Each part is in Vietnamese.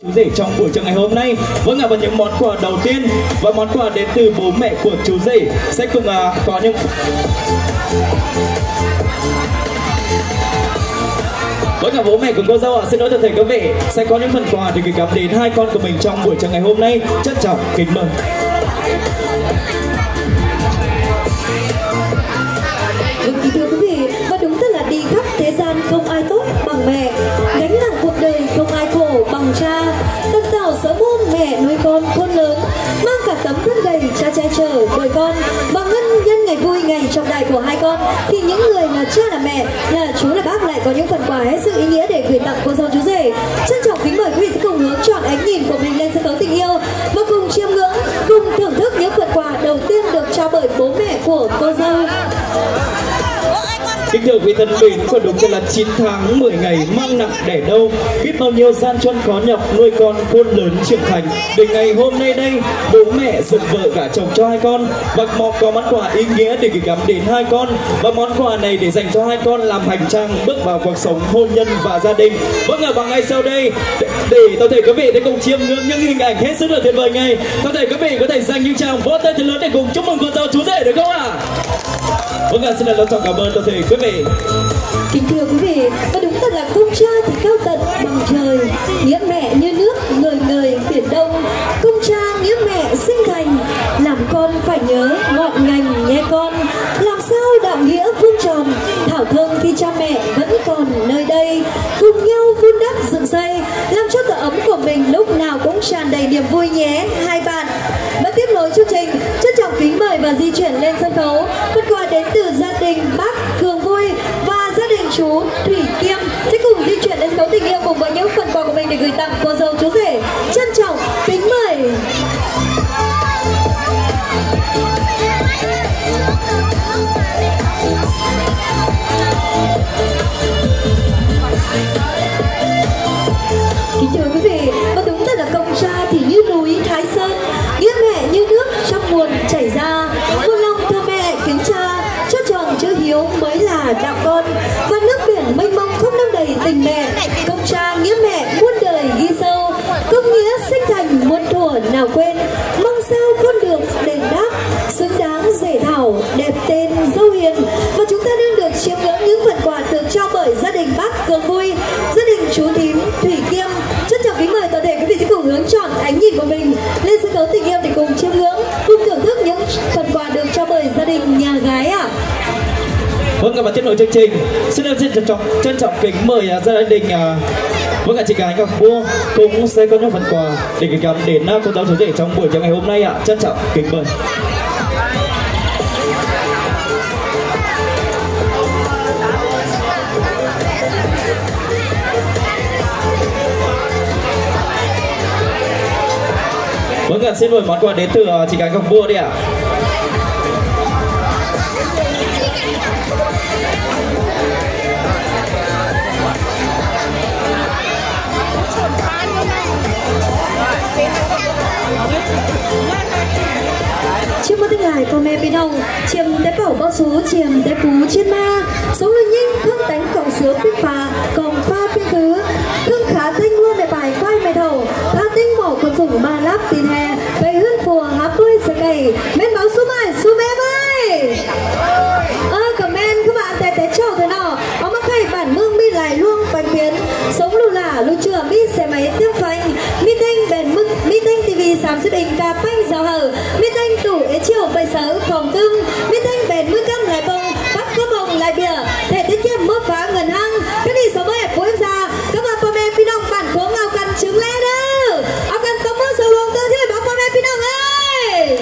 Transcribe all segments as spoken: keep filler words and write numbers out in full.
chú rể trong buổi trưa ngày hôm nay. Vâng ạ, và những món quà đầu tiên và món quà đến từ bố mẹ của chú rể sẽ cùng uh, có những Vâng ạ, bố mẹ của cô dâu ạ, xin lỗi toàn thể quý vị, sẽ có những phần quà để gửi gắm đến hai con của mình trong buổi trưa ngày hôm nay. Trân trọng kính mời. Vâng, kính thưa quý vị, và đúng thật là đi khắp thế gian không ai tốt bằng mẹ, gánh nặng cuộc đời không ai khổ bằng cha. Tân tảo sớm hôm mẹ nuôi con khôn lớn, mang cả tấm thân gầy cha che chở đời con. Và ngân nhân ngày vui ngày trọng đại của hai con thì những người là cha là mẹ, là chú là bác lại có những phần quà hết sức ý nghĩa để gửi tặng cô dâu chú rể. Trân trọng kính mời quý vị sẽ cùng hướng chọn ánh nhìn của mình lên sân khấu tình yêu và cùng chiêm ngưỡng, cùng thưởng thức những phần quà đầu tiên được trao bởi bố mẹ của cô dâu. Kính thưa quý thân mến, có đúng là chín tháng mười ngày mang nặng đẻ đau, biết bao nhiêu gian truân khó nhọc nuôi con khôn lớn trưởng thành. Đến ngày hôm nay đây, bố mẹ dựng vợ gả chồng cho hai con và mong có món quà ý nghĩa để gửi gắm đến hai con, và món quà này để dành cho hai con làm hành trang bước vào cuộc sống hôn nhân và gia đình. Vâng ạ, và ngay sau đây để toàn thể quý vị để cùng chiêm ngưỡng những hình ảnh hết sức là tuyệt vời này, toàn thể quý vị có thể dành những tràng vỗ tay thật lớn để cùng chúc mừng cô dâu chú rể được không ạ? Vâng ạ, xin được trọng cảm ơn toàn thể quý vị. Kính thưa quý vị, và đúng thật là công cha thì cao tận bằng trời, nghĩa mẹ như nước ngời ngời biển đông. Công cha nghĩa mẹ sinh thành, làm con phải nhớ ngọn ngành nhé con. Làm sao đạo nghĩa vuông tròn, thảo thơm khi cha mẹ vẫn còn nơi đây. Cùng nhau vun đắp dựng xây, làm cho tổ ấm của mình lúc nào cũng tràn đầy niềm vui nhé hai bạn. Và tiếp nối chương trình, trân trọng kính mời và di chuyển lên sân khấu phần quà đến từ gia đình bác Cường Vui và gia đình chú Thủy Kiêm sẽ cùng di chuyển lên sân khấu tình yêu cùng với những phần quà của mình để gửi tặng cô dâu chú rể. Trân trọng kính mời. Kính thưa quý vị, và đúng thật là công cha thì như núi Thái Sơn, nghĩa mẹ như nước trong nguồn chảy ra. Muôn lòng thưa mẹ kính cha, cho tròn chữ hiếu mới là đạo con. Và nước biển mênh mông không nâng đầy tình mẹ, công cha nghĩa mẹ muôn đời ghi sâu. Công nghĩa sinh thành muôn thuở nào quên, mong sao con được đền đáp xứng đáng rể thảo đẹp tên dâu hiền. Và chúng ta đang được chiêm ngưỡng những phần quà được trao bởi gia đình bác Cường Vui, gia đình chú Thím Thủy Kiêm. Trân trọng kính mời toàn thể quý vị sẽ cùng hướng chọn ánh nhìn của mình lên sân khấu tình yêu để cùng chiêm ngưỡng, cùng thưởng thức những phần quà được trao bởi gia đình nhà gái ạ. À. Vâng, và tiếp nối chương trình, xin được trân trọng trân trọng kính mời gia đình uh, vâng ạ, chị gái Ngọc Vua cũng sẽ có những phần quà để gửi gắm đến uh, cô dâu chú rể trong buổi chiều ngày hôm nay ạ. À. Trân trọng kính mời. Vâng ạ, xin mời món quà đến từ uh, chị gái Ngọc Vua đi ạ. À. Chiêm mơ tiếng lại con mẹ bên hồng, chiêm tế bảo bao số chiêm tế phú trên ma. Sống lời nhanh thương tánh cộng sứa phích phà, còn pha phiên thứ thương khá thanh luôn để bài quay mẹ đầu. Tha tinh mỏ quân dùng ma láp tin hè, về hương phùa háp đuôi sợi cày. Bên báo số mai, số bé ơi. Ơ, comment các bạn tè té trâu thế nào. Ông mắc hay bản mương mi lại luôn bánh biến. Sống lù lả, lù chừa mi xe máy tiếp phanh. Mi thanh bền mực, mi thanh tivi sám xếp hình cà phanh rào hở. Mi thanh tủ ế chiều bày sở phòng tưng. Mi thanh bền mực căm lại bông, bắt có bông lại bìa. Thể tiết kiệm mơ phá ngần hăng. Cái gì sống ép của em ra. Các bạn bò mẹ phi đông bản cố ngào cần trứng lẽ đó. Ông cần tống mơ sầu luồng tư thế bó bò mẹ phi đông ơi.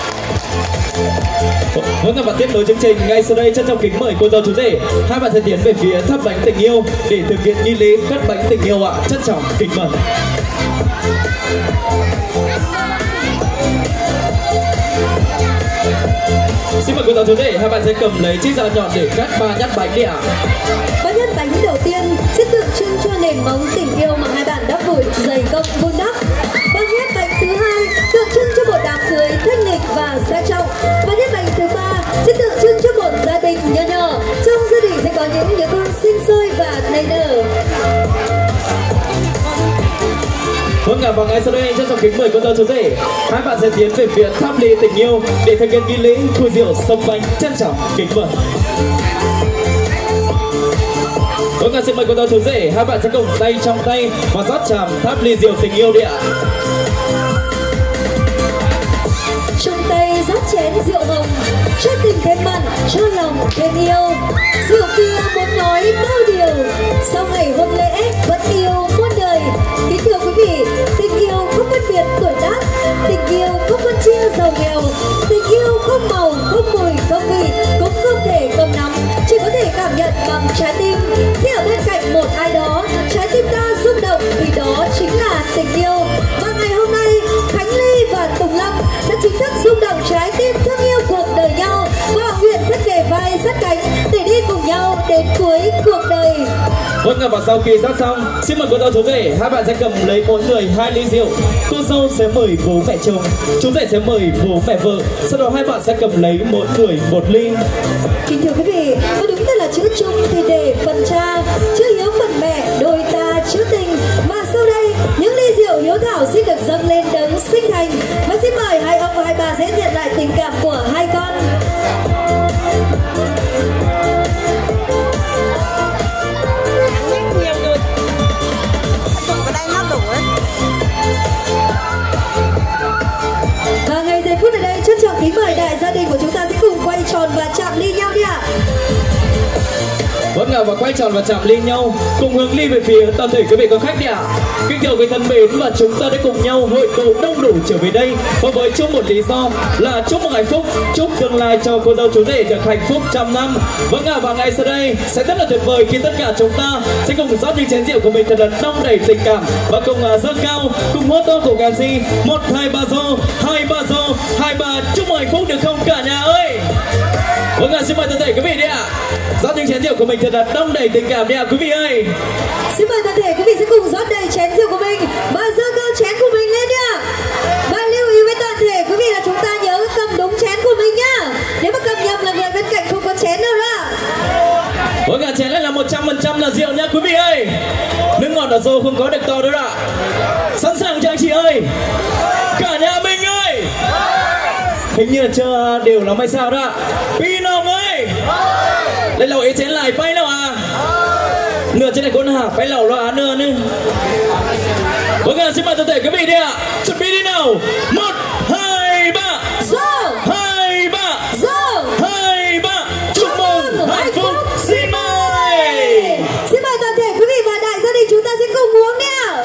Vâng, và tiếp nối chương trình, ngay sau đây trân trọng kính mời cô dâu chú rể hai bạn sẽ tiến về phía thắp bánh tình yêu để thực hiện nghi lễ cắt bánh tình yêu ạ. À. Trân trọng kính mời. Xin mời cô dâu chú rể, hai bạn sẽ cầm lấy chiếc dao nhọn để cắt ba nhát bánh đi ạ. À. Ba nhát bánh đầu tiên sẽ tượng trưng cho nền móng tình yêu mà hai bạn đã vùi dày công vun đắp. Ba nhát bánh thứ hai tượng trưng cho một đám cưới thanh lịch và sang trọng. Ba nhát bánh thứ ba sẽ tượng trưng cho một gia đình nhỏ nhỏ. Trong gia đình sẽ có những đứa con sinh sôi và nảy nở. Vâng ạ, và ngay sau đây rất trọng kính mời cô dâu chú rể, hai bạn sẽ tiến về phía tháp ly tình yêu để thực hiện nghi lễ khui rượu sông bánh. Trân trọng kính mời. Vâng ạ, xin mời cô dâu chú rể, hai bạn sẽ cùng tay trong tay và rót tràm tháp ly rượu tình yêu đi ạ. Trong tay rót chén rượu hồng, cho tình thêm mặn, cho lòng thêm yêu. Rượu kia muốn nói bao điều, sau ngày hôn lễ vẫn yêu muôn đời. Kính thưa quý vị, tình yêu không phân biệt tuổi tác, tình yêu không phân chia giàu nghèo, tình yêu không màu, không mùi, không vị, cũng không thể cầm nắm, chỉ có thể cảm nhận bằng trái tim. Khi ở bên cạnh một ai đó, trái tim ta rung động thì đó chính là tình yêu. Và ngày hôm nay, Khánh Ly và Tùng Lâm đã chính thức rung động trái tim thương yêu cuộc đời nhau và họ nguyện sẽ kề vai sát cánh để đi cùng nhau đến cuối cuộc đời. Vâng ạ, và sau khi rót xong, xin mời cô dâu chú rể, hai bạn sẽ cầm lấy mỗi người hai ly rượu. Cô dâu sẽ mời bố mẹ chồng, chú rể sẽ mời bố mẹ vợ. Sau đó hai bạn sẽ cầm lấy mỗi người một ly. Kính thưa quý vị, có đúng tên là chữ chung thì để phần cha, chữ hiếu phần mẹ, đôi ta chữ tình. Và sau đây, những ly rượu hiếu thảo xin được dâng lên đấng sinh thành. Và xin mời hai ông và hai bà sẽ nhận lại tình cảm của hai con. Và ngay giây phút ở đây, trân trọng kính mời đại gia đình của chúng ta sẽ cùng quay tròn và chạm ly nhau đi ạ. Vâng ạ, và quay tròn và chạm ly nhau, cùng hướng ly về phía toàn thể quý vị có khách đi ạ. Kính chào quý thân mến, và chúng ta đã cùng nhau hội tụ đông đủ trở về đây và với chung một lý do là chúc mừng hạnh phúc, chúc tương lai cho cô dâu chú rể được hạnh phúc trăm năm. Vâng ạ, và ngay sau đây sẽ rất là tuyệt vời khi tất cả chúng ta sẽ cùng rót những chén rượu của mình thật là đong đầy tình cảm và cùng dâng cao, cùng hô to cùng em xê một hai ba rô, hai ba rô, hai ba, chúc mừng hạnh phúc được không cả nhà ơi. Vâng ạ, xin mời toàn thể quý vị đi ạ, rót những chén rượu của mình thật là đong đầy tình cảm đi ạ quý vị ơi. Xin mời toàn thể quý vị sẽ cùng rót đầy chén rượu của mình và giơ cao chén của mình lên đi ạ. Và lưu ý với toàn thể quý vị là chúng ta nhớ cầm đúng chén của mình nhá. Nếu mà cầm nhầm là người bên cạnh không có chén đâu đó. Vâng ạ, chén này là một trăm phần trăm là rượu nha quý vị ơi. Nước ngọt ở rô không có được to đâu ạ. Sẵn sàng chưa anh chị ơi? Cả nhà mình ơi. Hình như là chưa đều lắm hay sao đó. Pinong ơi. Đây là ý chén lại bay nào à? Nửa trên này con hả? Bay lẩu lo á nửa nữa. Vâng ạ, xin mời toàn thể quý vị đi ạ. Chuẩn bị đi nào. Một, hai, ba. Go. Hai, ba. Go. Hai, ba. Chúc mừng hạnh phúc. Xin mời. Xin mời toàn thể quý vị và đại gia đình chúng ta sẽ cùng uống đi ạ.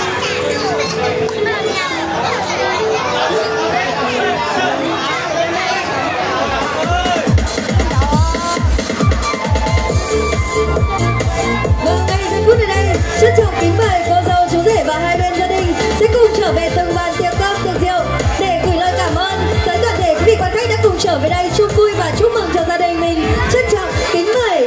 Vâng, ngay giây phút ở đây, trân trọng kính mời cô dâu chú rể và hai bên gia đình sẽ cùng trở về từng bàn tiệc cơm tiệc rượu để gửi lời cảm ơn tới toàn thể quý vị quan khách đã cùng trở về đây chung vui và chúc mừng cho gia đình mình. Trân trọng kính mời.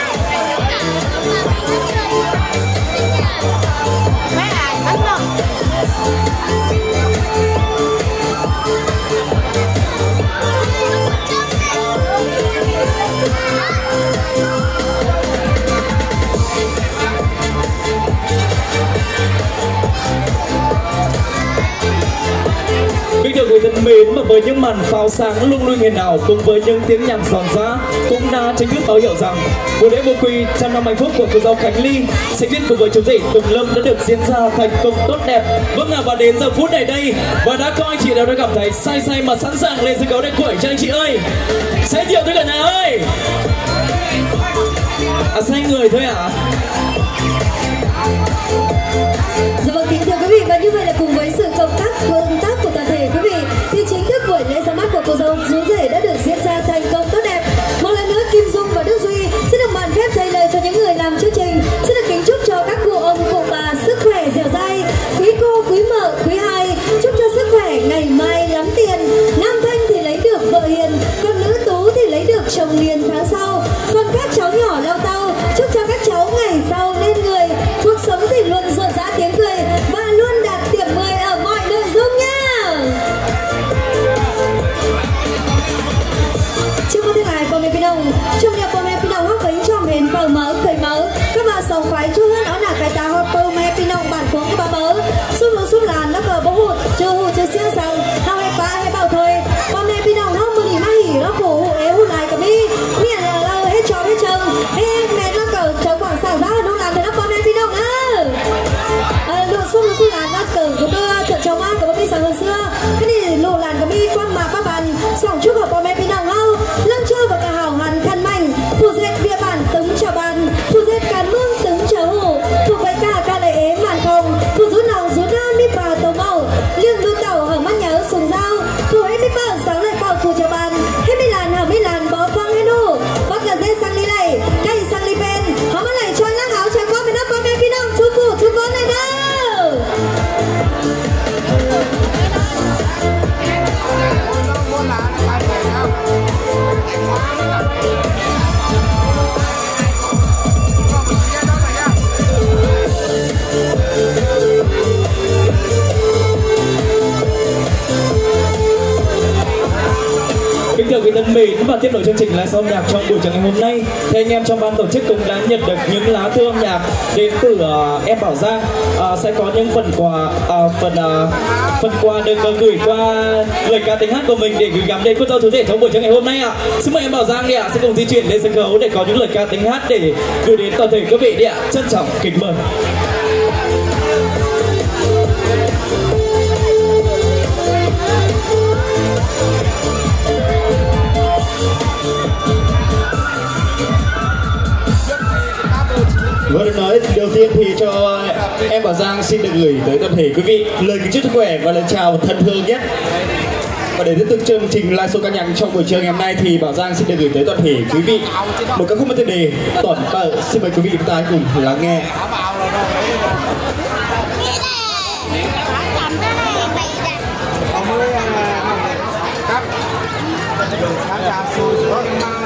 Kính thưa quý thân mến, mà với những màn pháo sáng lung linh huyền ảo cùng với những tiếng nhạc giòn giã cũng đã chính thức báo hiệu rằng buổi lễ vô quy trăm năm hạnh phúc của cô dâu Khánh Ly sẽ viết cùng với chú rể Tùng Lâm đã được diễn ra thành công tốt đẹp. Vâng ạ, và đến giờ phút này đây và đã có anh chị đều đã cảm thấy say say mà sẵn sàng lên sân khấu để quẩy cho anh chị ơi. Say rượu thôi cả nhà ơi. À, say người thôi ạ. À? Dạ vâng, kính thưa quý vị, và như vậy là cùng với sự công tác công tác của toàn thể quý vị thì chính thức buổi lễ ra mắt của cô dâu chú rể đã được diễn ra thành công tốt đẹp. Một lần nữa Kim Dung và Đức Duy xin được mạn phép dành lời cho những người làm chương trình. Xin được kính chúc cho các cụ ông cụ bà sức khỏe dẻo dai, quý cô quý mợ quý hai chúc cho sức khỏe ngày mai lắm tiền. Nam thanh thì lấy được vợ hiền, còn nữ tú thì lấy được chồng hiền tháng sau. Còn các cháu nhỏ lao tao chúc cho các cháu ngày sau nên người, cuộc sống thì luôn rộn rã tiếng cười và luôn đạt điểm mười ở mọi nội dung nha. Chúc mừng ngài cô mẹ Pinong, trong nhà cô mẹ Pinong hóc bánh cho mến phở mỡ khởi mỡ các bà sòng khoái chua hơn áo nạc cái ta hóc cô mẹ Pinong bản cuống của bà mỡ xúc lúa xúc lá ngàn ngắt cờ của tôi chợ chồng ăn của tôi sáng hơn xưa cái này lộ làn của mi quăng mà các bạn sòng chúc hợp bò mẹ phi nòng hâu lăng chơi và cả hảo hàn khăn mảnh phù dệt bia bản tứng chào bàn phù dệt càn mương tứng chào hủ phù phải cả cả lệ ế màn không phù rú nòng rú đa mi bà tàu màu liêng lưu tàu hở mắt nhớ sùng dao phù hết mi bảo sáng lại bảo phù chào bàn hết mi làn hở mi làn bó quăng hết nụ bắt cả dê sang đi này cây sang đi bên họ mắt lại cho lăng áo chào con với nó bò mẹ phi nòng chú phụ chú con này đâu. Kính thưa quý thân mến, và tiếp nối chương trình là sau âm nhạc trong buổi chiều ngày hôm nay thì anh em trong ban tổ chức cũng đã nhận được những lá thư âm nhạc đến từ uh, em Bảo Giang. Uh, sẽ có những phần quà uh, phần uh, phần quà được uh, gửi qua lời ca tiếng hát của mình để gửi gắm đến cô dâu chú rể trong buổi chiều ngày hôm nay ạ. À. Xin mời em Bảo Giang đi ạ, à. Sẽ cùng di chuyển lên sân khấu để có những lời ca tiếng hát để gửi đến toàn thể quý vị đi ạ. À. Trân trọng kính mời. Vâng, được nói đầu tiên thì cho em Bảo Giang xin được gửi tới toàn thể quý vị lời kính chúc sức khỏe và lời chào thân thương nhất. Và để tiếp tục chương trình live show ca nhạc trong buổi trưa ngày hôm nay thì Bảo Giang xin được gửi tới toàn thể quý vị một ca khúc mang tựa đề Tỏn Bợ. Xin mời quý vị chúng ta cùng lắng nghe. Khán giả